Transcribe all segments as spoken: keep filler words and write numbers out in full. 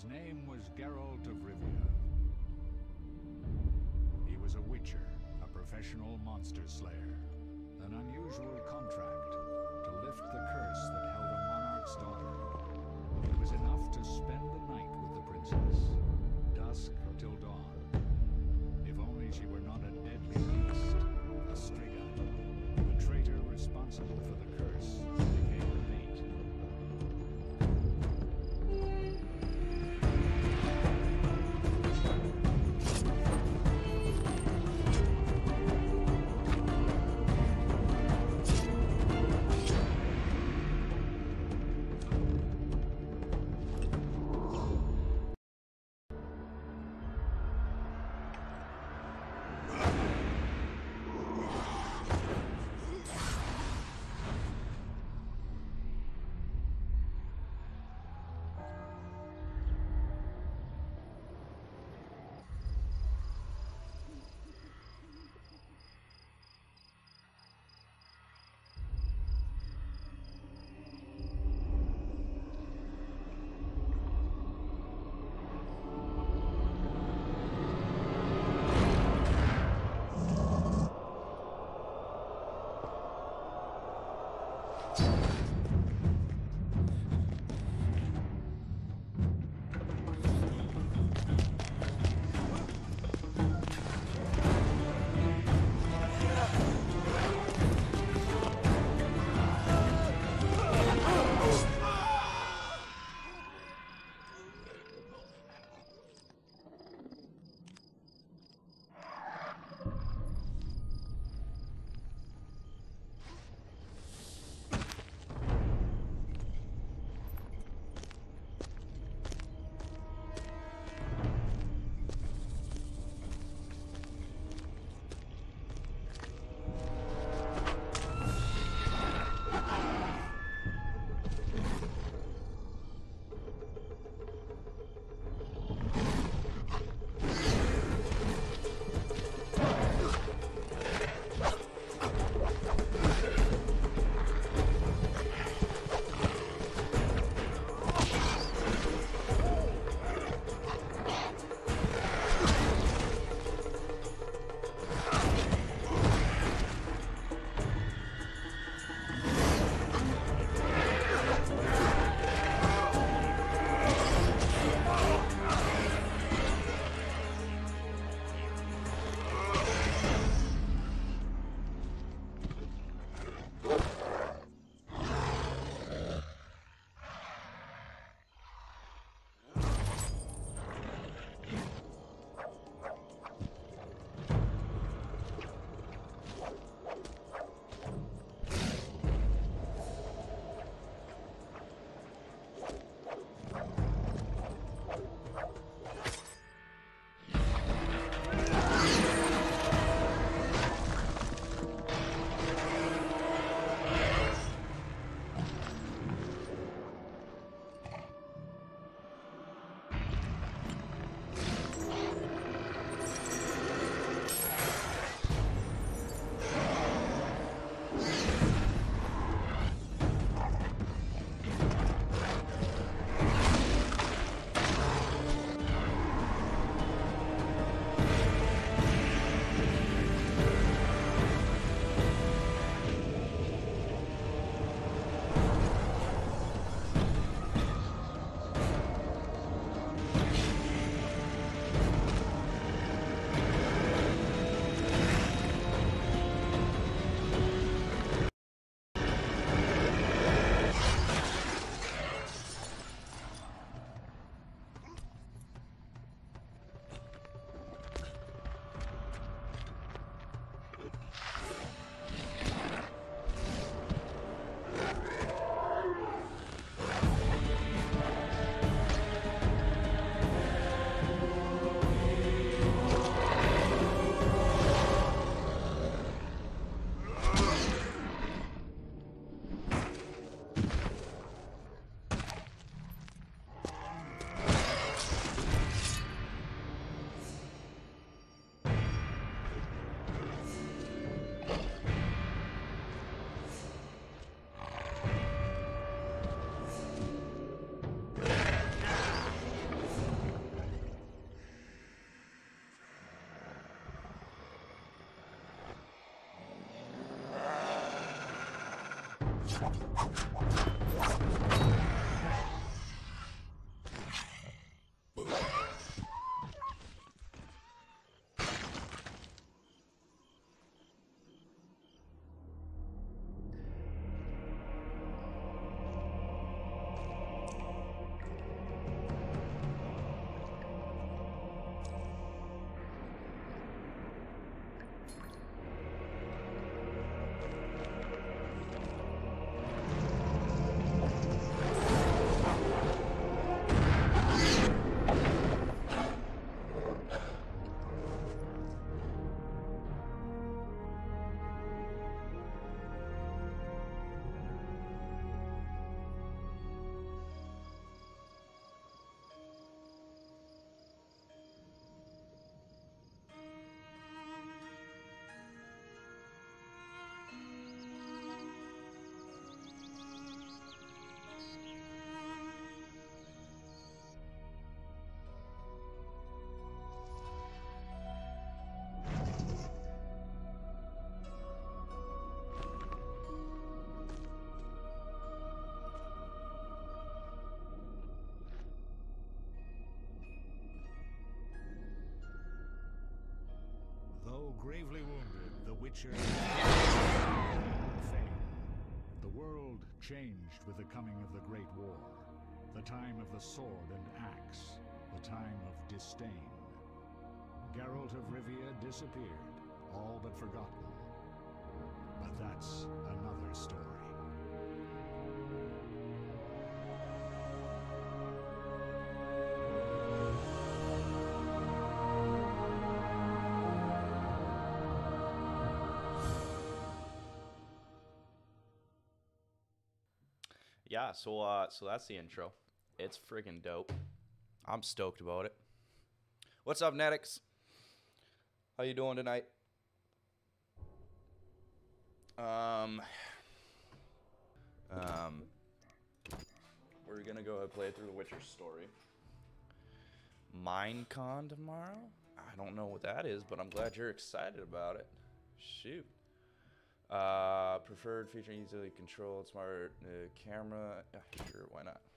His name was Geralt of Rivia. He was a witcher, a professional monster slayer. An unusual contract to lift the curse that held a monarch's daughter. It was enough to spend the night with the princess, dusk till dawn. If only she were not a deadly beast, a striga. The traitor responsible for the curse became the bait. Though gravely wounded, the Witcher fame. The world changed with the coming of the Great War. The time of the sword and axe. The time of disdain. Geralt of Rivia disappeared, all but forgotten. But that's another story. Yeah, so uh, so that's the intro. It's friggin' dope. I'm stoked about it. What's up, Netix? How you doing tonight? Um, um, we're gonna go play through the Witcher story. Minecon tomorrow? I don't know what that is, but I'm glad you're excited about it. Shoot. Uh, preferred featuring easily controlled smart uh, camera. Uh, sure, why not?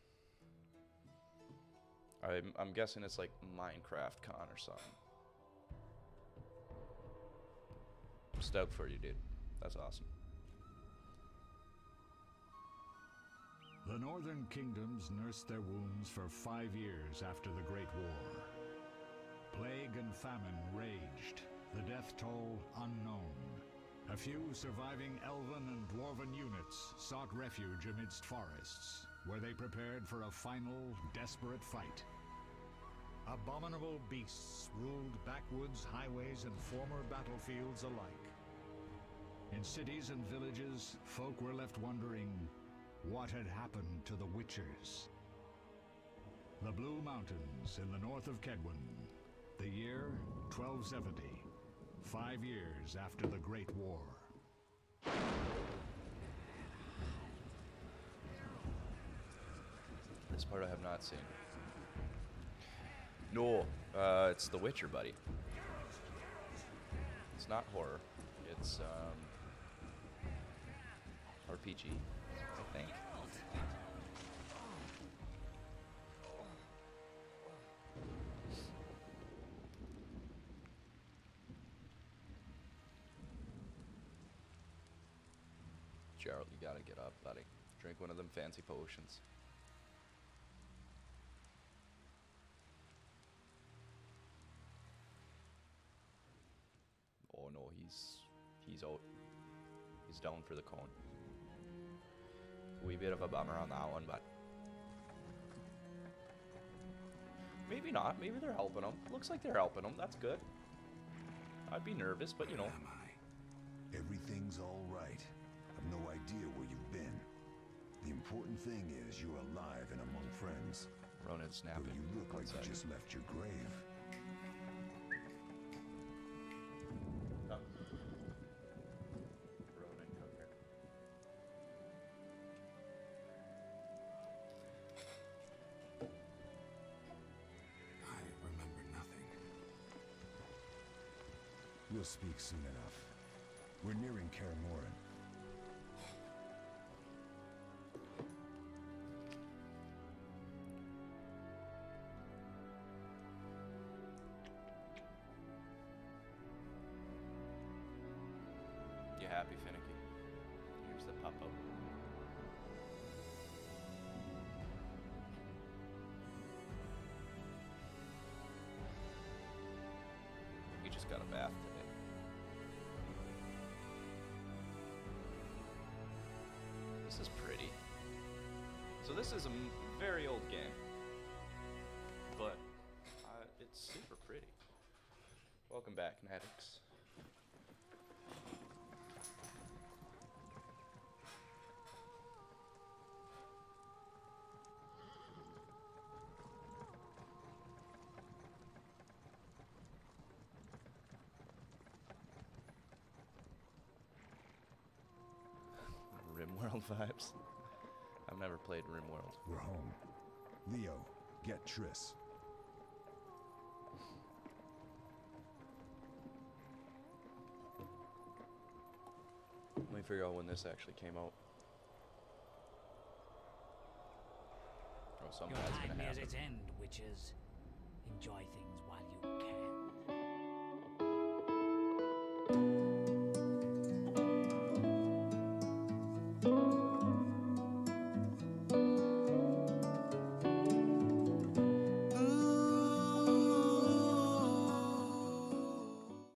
I'm, I'm guessing it's like Minecraft Con or something. I'm stoked for you, dude. That's awesome. The northern kingdoms nursed their wounds for five years after the Great War. Plague and famine raged, the death toll unknown. A few surviving elven and dwarven units sought refuge amidst forests, where they prepared for a final, desperate fight. Abominable beasts ruled backwoods, highways, and former battlefields alike. In cities and villages, folk were left wondering what had happened to the Witchers. The Blue Mountains in the north of Kedwen, the year twelve seventy. Five years after the Great War. This part I have not seen. No, uh, it's The Witcher, buddy. It's not horror. It's um, R P G, I think. Gerald, you gotta get up, buddy. Drink one of them fancy potions. Oh no, he's he's out. He's down for the cone. A wee bit of a bummer on that one, but maybe not. Maybe they're helping him. Looks like they're helping him. That's good. I'd be nervous, but you know. Where am I? Everything's all right. I've no idea where you've been. The important thing is you're alive and among friends. Ronan snapping. Though you look like you just left your grave. Oh. Ronan Cooker. I remember nothing. We'll speak soon enough. We're nearing Kaer Morhen. happy finicky. Here's the pop up. We just got a bath today. This is pretty. So this is a m very old game, but uh, it's super pretty. Welcome back, Natix. RimWorld vibes. I've never played RimWorld. We're home. Leo, get Triss. Let me figure out when this actually came out. Oh, something Your that's time gonna nears happen. its end, witches. Enjoy things